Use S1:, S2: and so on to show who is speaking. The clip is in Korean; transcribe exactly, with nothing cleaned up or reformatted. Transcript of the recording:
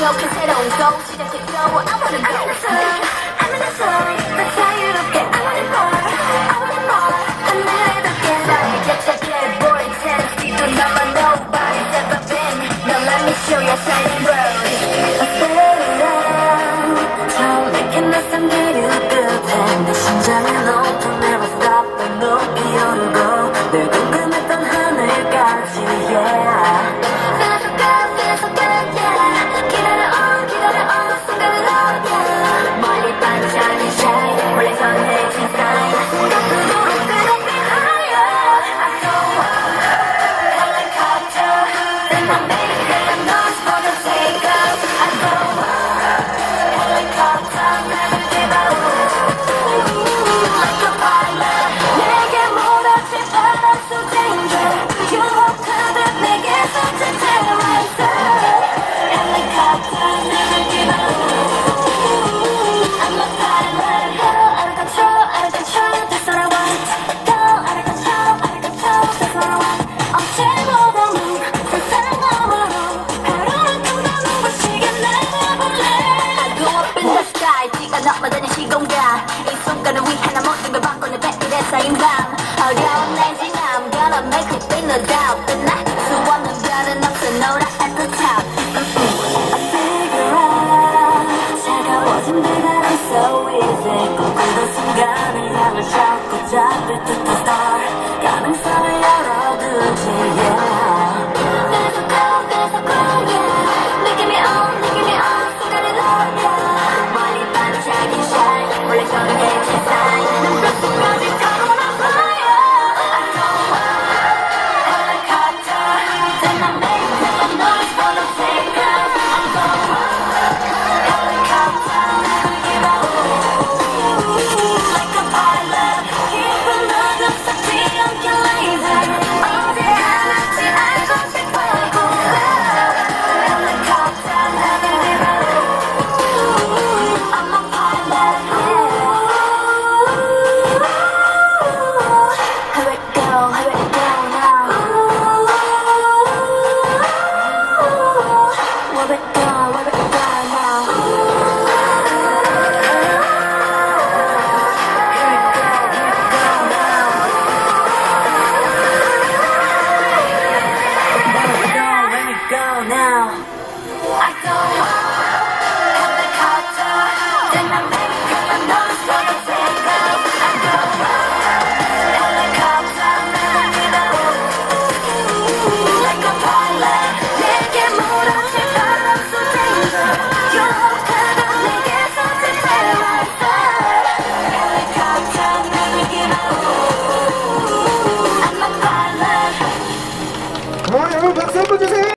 S1: 이렇게 새로운 거 시작했고 I wanna go I'm in the zone 더 자유롭게 I want it more I want it more 하늘에 닿게 나의 객착해 boy chance 뒤도 나만 nobody's ever been Now let me show you a shining road I stay around 처음 내게 낯선 길을 끝에 내 심장은 온통 never stop 널 높이 오르고 늘 궁금했던 하늘까지 yeah Feel so good, feel so good, yeah 기다려온, 기다려온 순간을 love, yeah 멀리 반짝이는 shine 원래 전해진 sign 거꾸로 끌어내 higher I go up, helicopter Then I make it, noise for the take off I go up, helicopter Never give up Like a pilot 내게 몰아칠 바람 속 danger 유혹하듯 내게 쏟은 terrorizer Helicopter never give up I'm a pilot Go out of control, out of control That's what I want Go out of control, out of control That's what I want 언제보다는 세상 너머로 하루만큼 더 눈부시게 날아볼래 I go up in the sky 뛰어넘어드는 시공간 이 순간을 위해 나 모든 걸 바꾸는 백일의 쌓인 밤 어려운 내 지남 Gonna make it be no doubt 끝날 수 없는 별은 없어 노라 at the top I figure out 차가워진 배가람 so easy 꿈꾸던 순간을 향해 잡고 잡을 듯한 star 가능성을 열어두지 yeah Feel so cool, feel so cool yeah Making me on, making me on 순간을 love yeah 멀리 반짝인 shine 원래 전해진 sign 눈빛까지 타고난 fire I go up, helicopter Then I make the noise for the take off I go up, helicopter Never give up Like a pilot 깊은 어둠 속 뒤엉킨 laser 어디 하나쯤 알고 싶어하고 Helicopter Never give up I'm a pilot Here we go, here we go now Where we go, where we go now Here we go, here we go now Where we go, where we go now I go up